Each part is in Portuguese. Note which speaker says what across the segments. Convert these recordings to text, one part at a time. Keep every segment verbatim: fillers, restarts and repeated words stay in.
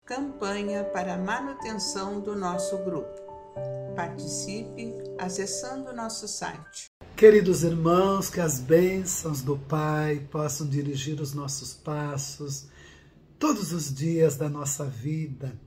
Speaker 1: Campanha para a manutenção do nosso grupo. Participe acessando o nosso site.
Speaker 2: Queridos irmãos, que as bênçãos do Pai possam dirigir os nossos passos todos os dias da nossa vida,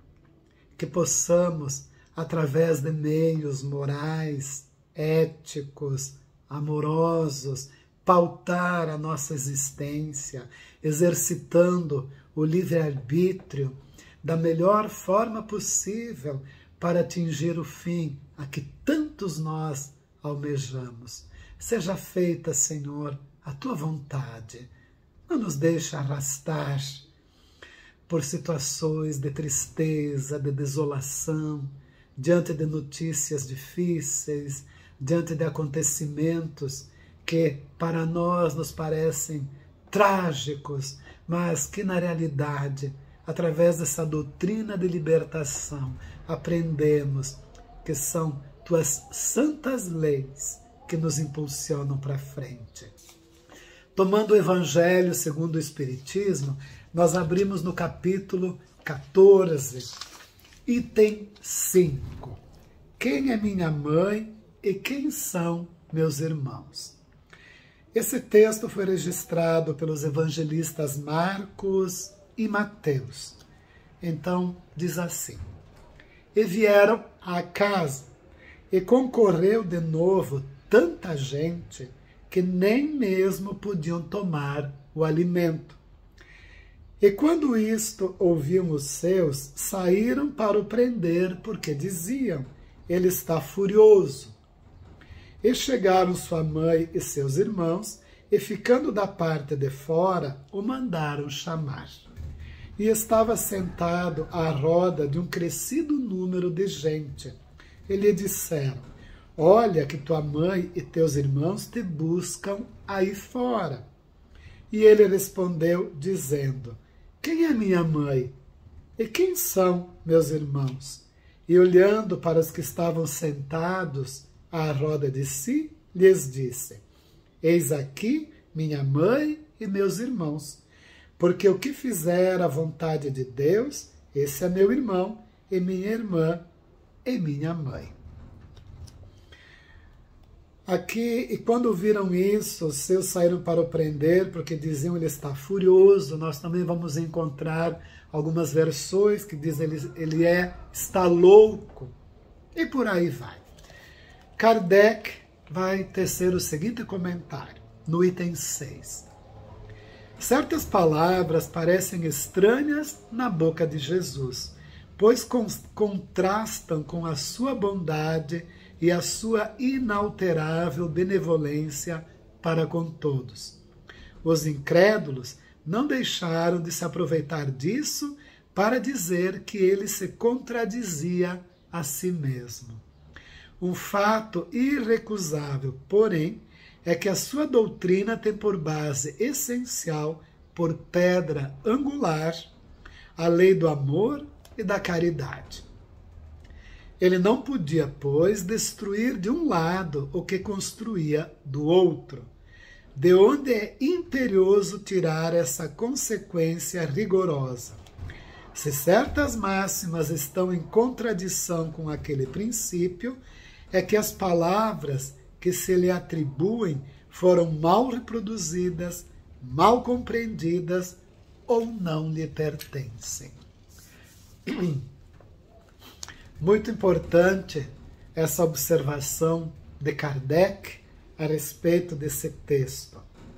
Speaker 2: que possamos, através de meios morais, éticos, amorosos, pautar a nossa existência, exercitando o livre-arbítrio da melhor forma possível para atingir o fim a que tantos nós almejamos. Seja feita, Senhor, a Tua vontade. Não nos deixe arrastar por situações de tristeza, de desolação, diante de notícias difíceis, diante de acontecimentos que para nós nos parecem trágicos, mas que na realidade, através dessa doutrina de libertação, aprendemos que são Tuas santas leis que nos impulsionam para frente. Tomando o Evangelho segundo o Espiritismo, nós abrimos no capítulo quatorze, item cinco. Quem é minha mãe e quem são meus irmãos? Esse texto foi registrado pelos evangelistas Marcos e Mateus. Então, diz assim: E vieram à casa, e concorreu de novo tanta gente que nem mesmo podiam tomar o alimento. E quando isto ouviam os seus, saíram para o prender, porque diziam: ele está furioso. E chegaram sua mãe e seus irmãos, e ficando da parte de fora, o mandaram chamar. E estava sentado à roda de um crescido número de gente. E lhe disseram: olha que tua mãe e teus irmãos te buscam aí fora. E ele respondeu, dizendo: quem é minha mãe? E quem são meus irmãos? E olhando para os que estavam sentados à roda de si, lhes disse: eis aqui minha mãe e meus irmãos, porque o que fizer a vontade de Deus, esse é meu irmão e minha irmã e minha mãe. Aqui, e quando viram isso, os seus saíram para o prender, porque diziam ele está furioso. Nós também vamos encontrar algumas versões que dizem ele, ele é, está louco, e por aí vai. Kardec vai tecer o seguinte comentário, no item seis. Certas palavras parecem estranhas na boca de Jesus, pois contrastam com a sua bondade e a sua inalterável benevolência para com todos. Os incrédulos não deixaram de se aproveitar disso para dizer que ele se contradizia a si mesmo. Um fato irrecusável, porém, é que a sua doutrina tem por base essencial, por pedra angular, a lei do amor e da caridade. Ele não podia, pois, destruir de um lado o que construía do outro, de onde é imperioso tirar essa consequência rigorosa. Se certas máximas estão em contradição com aquele princípio, é que as palavras que se lhe atribuem foram mal reproduzidas, mal compreendidas ou não lhe pertencem. Muito importante essa observação de Kardec a respeito desse texto.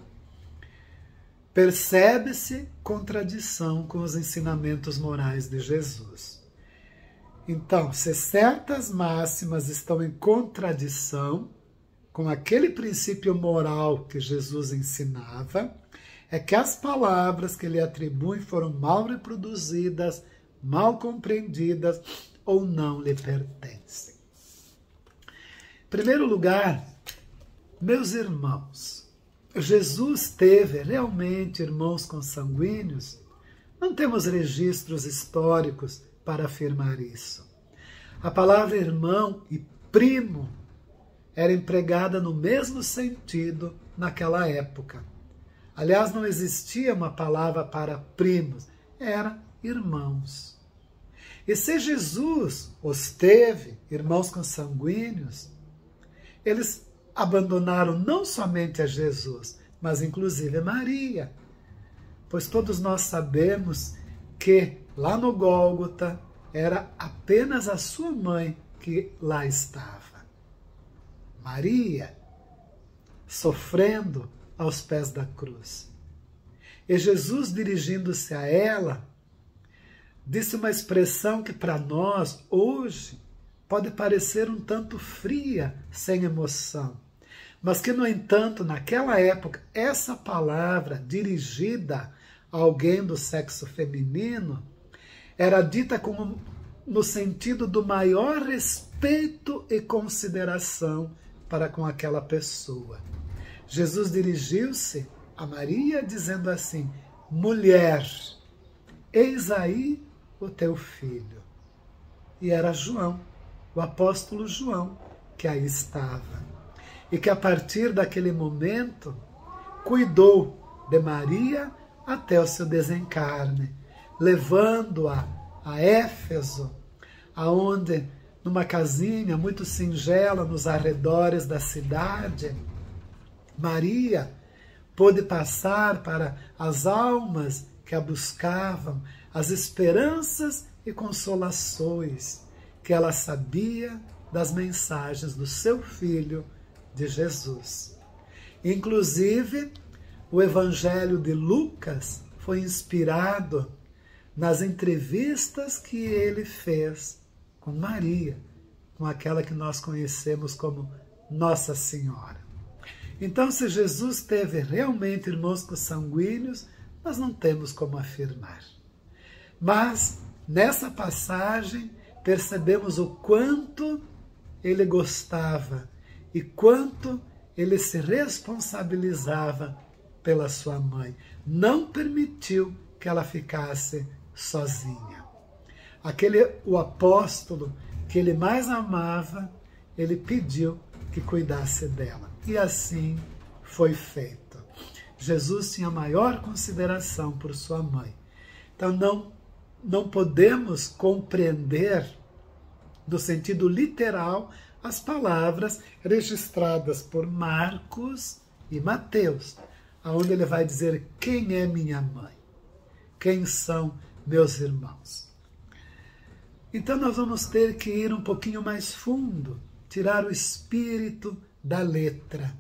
Speaker 2: Percebe-se contradição com os ensinamentos morais de Jesus. Então, se certas máximas estão em contradição com aquele princípio moral que Jesus ensinava, é que as palavras que lhe atribuem foram mal reproduzidas, mal compreendidas ou não lhe pertencem. Em primeiro lugar, meus irmãos, Jesus teve realmente irmãos consanguíneos? Não temos registros históricos para afirmar isso. A palavra irmão e primo era empregada no mesmo sentido naquela época. Aliás, não existia uma palavra para primos, era irmãos. E se Jesus os teve, irmãos consanguíneos, eles abandonaram não somente a Jesus, mas inclusive a Maria. Pois todos nós sabemos que lá no Gólgota era apenas a sua mãe que lá estava. Maria, sofrendo aos pés da cruz. E Jesus, dirigindo-se a ela, disse uma expressão que para nós, hoje, pode parecer um tanto fria, sem emoção. Mas que, no entanto, naquela época, essa palavra dirigida a alguém do sexo feminino era dita como, no sentido do maior respeito e consideração para com aquela pessoa. Jesus dirigiu-se a Maria dizendo assim: mulher, eis aí o teu filho. E era João, o apóstolo João, que aí estava. E que a partir daquele momento cuidou de Maria até o seu desencarne, levando-a a Éfeso, aonde, numa casinha muito singela nos arredores da cidade, Maria pôde passar para as almas que a buscavam as esperanças e consolações que ela sabia das mensagens do seu filho de Jesus. Inclusive, o Evangelho de Lucas foi inspirado nas entrevistas que ele fez com Maria, com aquela que nós conhecemos como Nossa Senhora. Então, se Jesus teve realmente irmãos consanguíneos, nós não temos como afirmar. Mas, nessa passagem, percebemos o quanto ele gostava e quanto ele se responsabilizava pela sua mãe. Não permitiu que ela ficasse sozinha. Aquele, o apóstolo que ele mais amava, ele pediu que cuidasse dela. E assim foi feito. Jesus tinha maior consideração por sua mãe. Então não, não podemos compreender, no sentido literal, as palavras registradas por Marcos e Mateus, onde ele vai dizer: quem é minha mãe? Quem são meus irmãos? Então nós vamos ter que ir um pouquinho mais fundo, tirar o espírito da letra.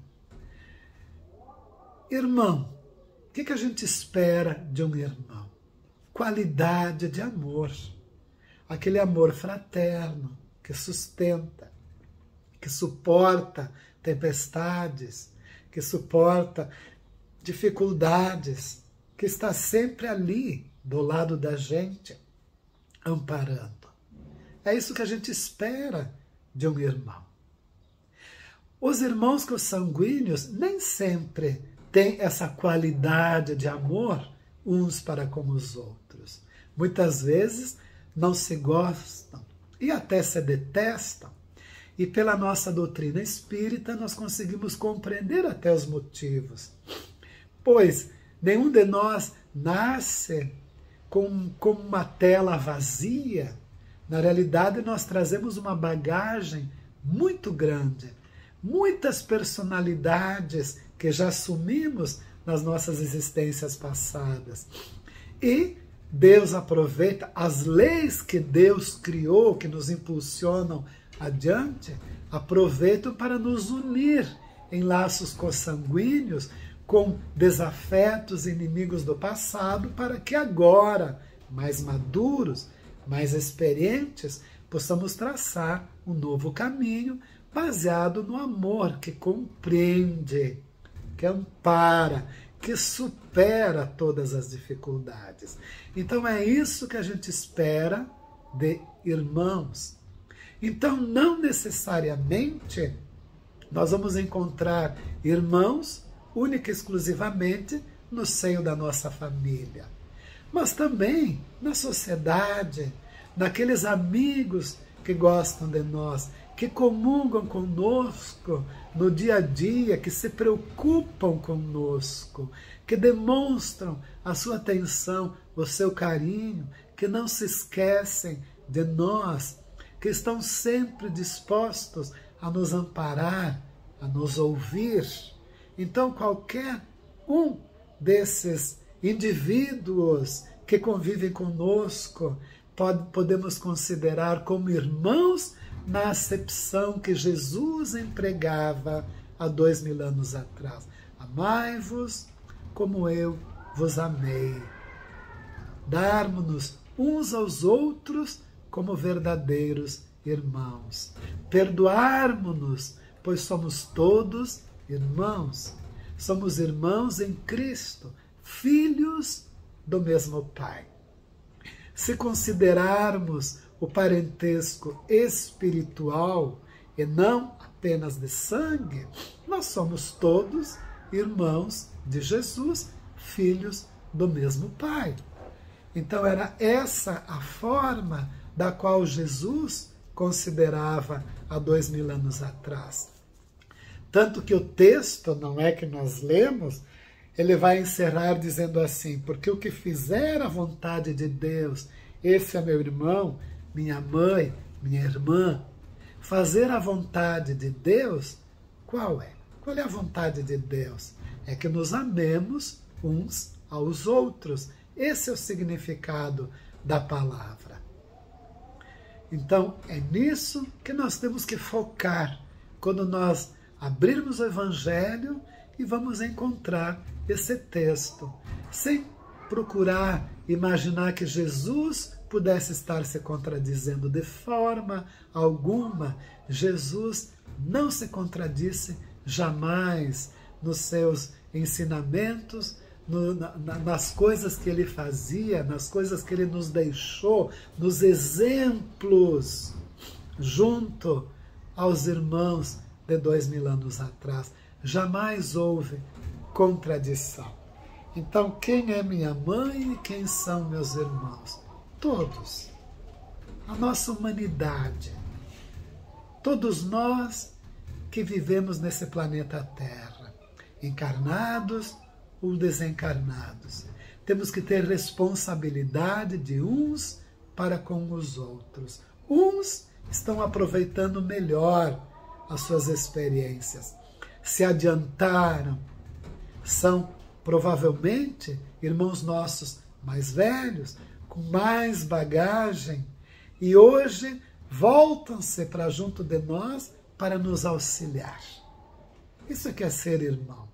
Speaker 2: Irmão, o que, que a gente espera de um irmão? Qualidade de amor. Aquele amor fraterno que sustenta, que suporta tempestades, que suporta dificuldades, que está sempre ali do lado da gente, amparando. É isso que a gente espera de um irmão. Os irmãos consanguíneos nem sempre têm essa qualidade de amor uns para com os outros. Muitas vezes não se gostam e até se detestam. E pela nossa doutrina espírita nós conseguimos compreender até os motivos. Pois nenhum de nós nasce com, com uma tela vazia. Na realidade, nós trazemos uma bagagem muito grande, muitas personalidades que já assumimos nas nossas existências passadas. E Deus aproveita as leis que Deus criou, que nos impulsionam adiante, aproveitam para nos unir em laços consanguíneos com desafetos inimigos do passado, para que agora, mais maduros, mais experientes, possamos traçar um novo caminho baseado no amor que compreende, que ampara, que supera todas as dificuldades. Então é isso que a gente espera de irmãos. Então não necessariamente nós vamos encontrar irmãos única e exclusivamente no seio da nossa família, mas também na sociedade, naqueles amigos que gostam de nós, que comungam conosco no dia a dia, que se preocupam conosco, que demonstram a sua atenção, o seu carinho, que não se esquecem de nós que estão sempre dispostos a nos amparar, a nos ouvir. Então, qualquer um desses indivíduos que convivem conosco, pode, podemos considerar como irmãos na acepção que Jesus empregava há dois mil anos atrás. Amai-vos como eu vos amei. Darmos-nos uns aos outros como verdadeiros irmãos. Perdoarmos-nos, pois somos todos irmãos. Somos irmãos em Cristo, filhos do mesmo Pai. Se considerarmos o parentesco espiritual e não apenas de sangue, nós somos todos irmãos de Jesus, filhos do mesmo Pai. Então era essa a forma da qual Jesus considerava há dois mil anos atrás. Tanto que o texto, não é que nós lemos, ele vai encerrar dizendo assim: porque o que fizer a vontade de Deus, esse é meu irmão, minha mãe, minha irmã. Fazer a vontade de Deus, qual é? Qual é a vontade de Deus? É que nos amemos uns aos outros. Esse é o significado da palavra. Então, é nisso que nós temos que focar quando nós abrirmos o Evangelho e vamos encontrar esse texto, sem procurar imaginar que Jesus pudesse estar se contradizendo de forma alguma. Jesus não se contradisse jamais nos seus ensinamentos, no, na, nas coisas que ele fazia, nas coisas que ele nos deixou, nos exemplos, junto aos irmãos de dois mil anos atrás. Jamais houve contradição. Então, quem é minha mãe e quem são meus irmãos? Todos. A nossa humanidade. Todos nós que vivemos nesse planeta Terra, encarnados ou desencarnados. Temos que ter responsabilidade de uns para com os outros. Uns estão aproveitando melhor as suas experiências, se adiantaram, são provavelmente irmãos nossos mais velhos, com mais bagagem, e hoje voltam-se para junto de nós para nos auxiliar. Isso é que é ser irmão.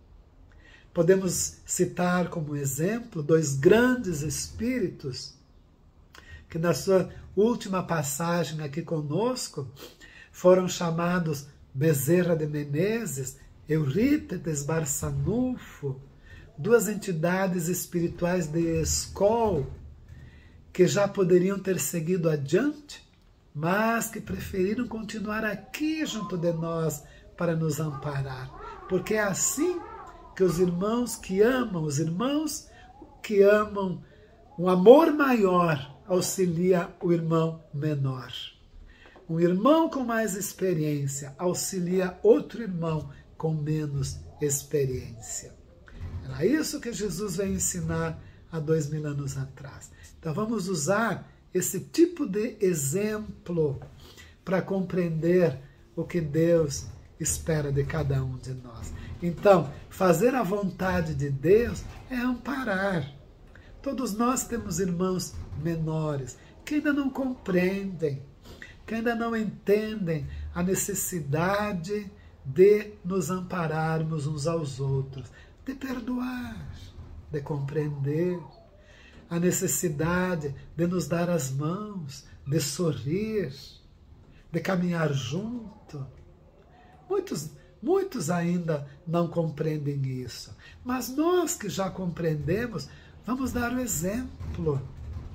Speaker 2: Podemos citar como exemplo dois grandes espíritos que na sua última passagem aqui conosco foram chamados Bezerra de Menezes, Eurípides Barçanufo, duas entidades espirituais de escola que já poderiam ter seguido adiante, mas que preferiram continuar aqui junto de nós para nos amparar. Porque é assim que os irmãos que amam, os irmãos que amam um amor maior, auxilia o irmão menor. Um irmão com mais experiência auxilia outro irmão com menos experiência. Era isso que Jesus veio ensinar há dois mil anos atrás. Então vamos usar esse tipo de exemplo para compreender o que Deus espera de cada um de nós. Então, fazer a vontade de Deus é amparar. Todos nós temos irmãos menores que ainda não compreendem, que ainda não entendem a necessidade de nos ampararmos uns aos outros, de perdoar, de compreender, a necessidade de nos dar as mãos, de sorrir, de caminhar junto. Muitos, muitos ainda não compreendem isso, mas nós que já compreendemos, vamos dar o exemplo.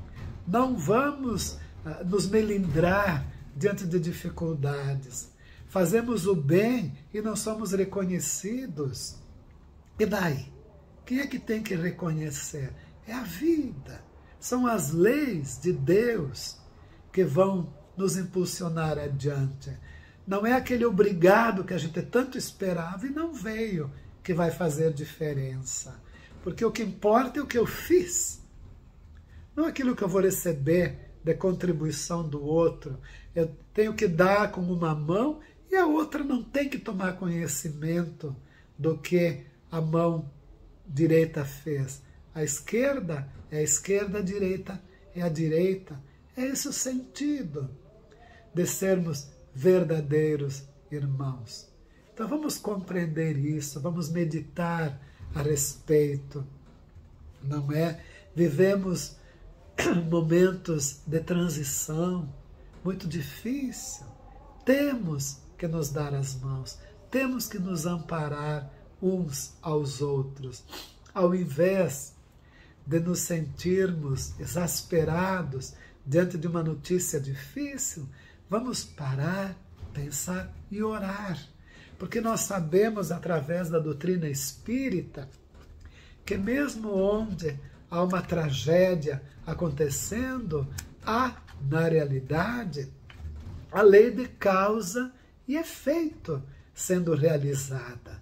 Speaker 2: Não vamos uh, nos melindrar diante de dificuldades. Fazemos o bem e não somos reconhecidos. E daí? Quem é que tem que reconhecer? É a vida. São as leis de Deus que vão nos impulsionar adiante. Não é aquele obrigado que a gente tanto esperava e não veio que vai fazer diferença. Porque o que importa é o que eu fiz. Não aquilo que eu vou receber de contribuição do outro. Eu tenho que dar com uma mão e a outra não tem que tomar conhecimento do que a mão direita fez. A esquerda é a esquerda, a direita é a direita. É esse o sentido de sermos verdadeiros irmãos. Então vamos compreender isso, vamos meditar a respeito, não é? Vivemos momentos de transição muito difícil. Temos que nos dar as mãos, temos que nos amparar uns aos outros, ao invés de nos sentirmos exasperados diante de uma notícia difícil. Vamos parar, pensar e orar, porque nós sabemos, através da doutrina espírita, que mesmo onde há uma tragédia acontecendo, há, na realidade, a lei de causa e efeito sendo realizada.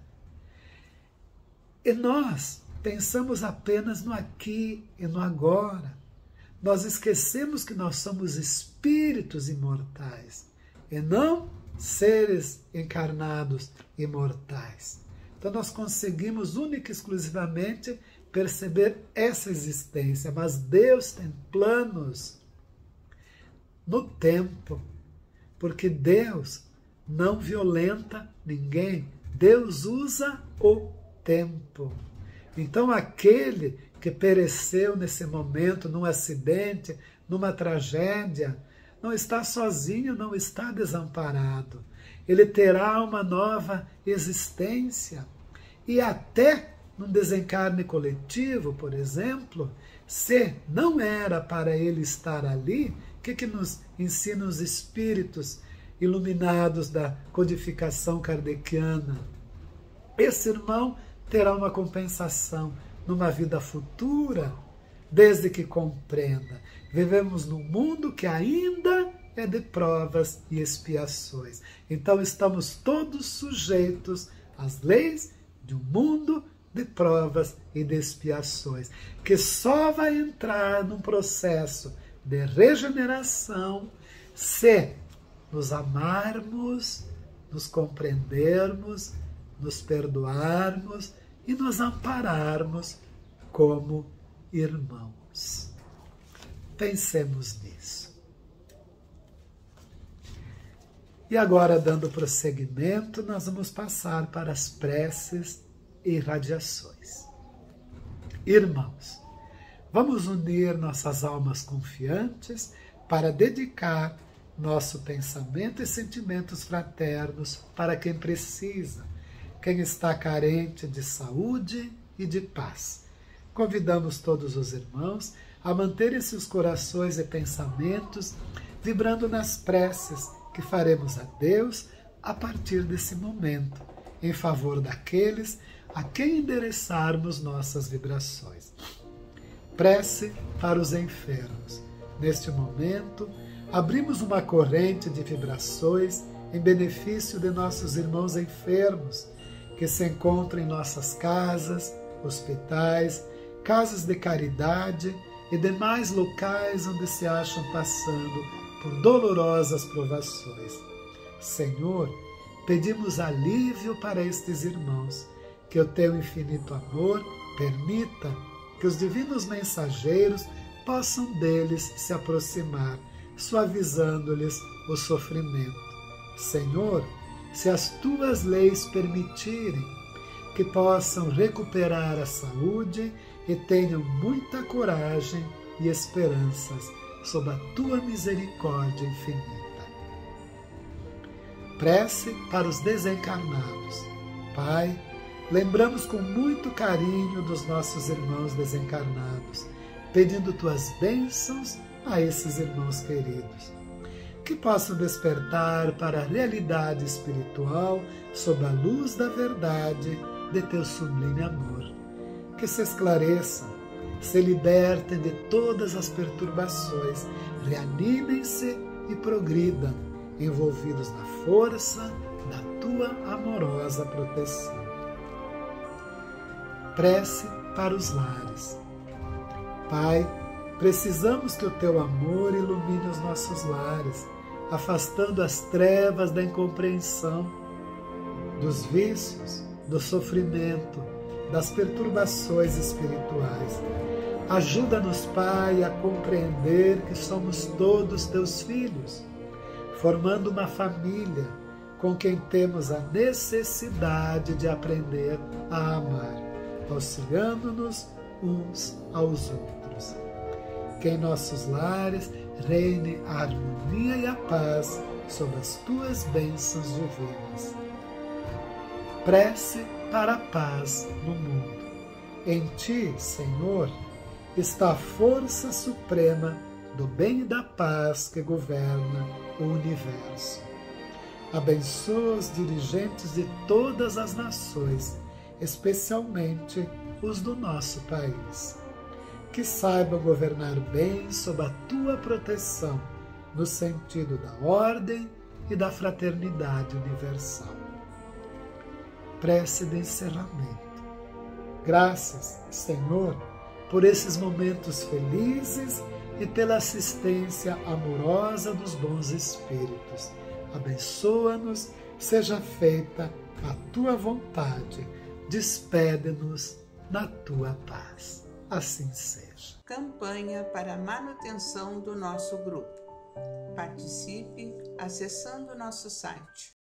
Speaker 2: E nós pensamos apenas no aqui e no agora. Nós esquecemos que nós somos espíritos imortais e não seres encarnados imortais. Então nós conseguimos única e exclusivamente perceber essa existência, mas Deus tem planos no tempo, porque Deus não violenta ninguém, Deus usa o tempo. Então aquele que pereceu nesse momento, num acidente, numa tragédia, não está sozinho, não está desamparado. Ele terá uma nova existência. E até num desencarne coletivo, por exemplo, se não era para ele estar ali, o que, que nos ensinam os espíritos iluminados da codificação kardeciana? Esse irmão terá uma compensação numa vida futura, desde que compreenda. Vivemos num mundo que ainda é de provas e expiações. Então estamos todos sujeitos às leis de um mundo de provas e de expiações, que só vai entrar num processo de regeneração se nos amarmos, nos compreendermos, nos perdoarmos e nos ampararmos como irmãos. Pensemos nisso. E agora, dando prosseguimento, nós vamos passar para as preces e radiações. Irmãos, vamos unir nossas almas confiantes para dedicar nosso pensamento e sentimentos fraternos para quem precisa, quem está carente de saúde e de paz. Convidamos todos os irmãos a manterem seus corações e pensamentos vibrando nas preces que faremos a Deus a partir desse momento, em favor daqueles a quem endereçarmos nossas vibrações. Prece para os enfermos. Neste momento, abrimos uma corrente de vibrações em benefício de nossos irmãos enfermos, que se encontram em nossas casas, hospitais, casas de caridade e demais locais onde se acham passando por dolorosas provações. Senhor, pedimos alívio para estes irmãos, que o teu infinito amor permita que os divinos mensageiros possam deles se aproximar, suavizando-lhes o sofrimento. Senhor, se as tuas leis permitirem, que possam recuperar a saúde e tenham muita coragem e esperanças sob a tua misericórdia infinita. Prece para os desencarnados. Pai, lembramos com muito carinho dos nossos irmãos desencarnados, pedindo tuas bênçãos a esses irmãos queridos, que possam despertar para a realidade espiritual sob a luz da verdade de teu sublime amor, que se esclareçam, se libertem de todas as perturbações, reanimem-se e progridam, envolvidos na força da tua amorosa proteção. Prece para os lares. Pai, Precisamos que o teu amor ilumine os nossos lares, afastando as trevas da incompreensão, dos vícios, do sofrimento, das perturbações espirituais. Ajuda-nos, Pai, a compreender que somos todos teus filhos, formando uma família com quem temos a necessidade de aprender a amar, auxiliando-nos uns aos outros. Que em nossos lares reine a harmonia e a paz sob as tuas bênçãos divinas. Prece para a paz no mundo. Em ti, Senhor, está a força suprema do bem e da paz que governa o universo. Abençoa os dirigentes de todas as nações, especialmente os do nosso país. Que saibam governar bem sob a tua proteção, no sentido da ordem e da fraternidade universal. Prece de encerramento. Graças, Senhor, por esses momentos felizes e pela assistência amorosa dos bons espíritos. Abençoa-nos, seja feita a tua vontade. Despede-nos na tua paz. Assim seja.
Speaker 1: Campanha para a manutenção do nosso grupo. Participe acessando nosso site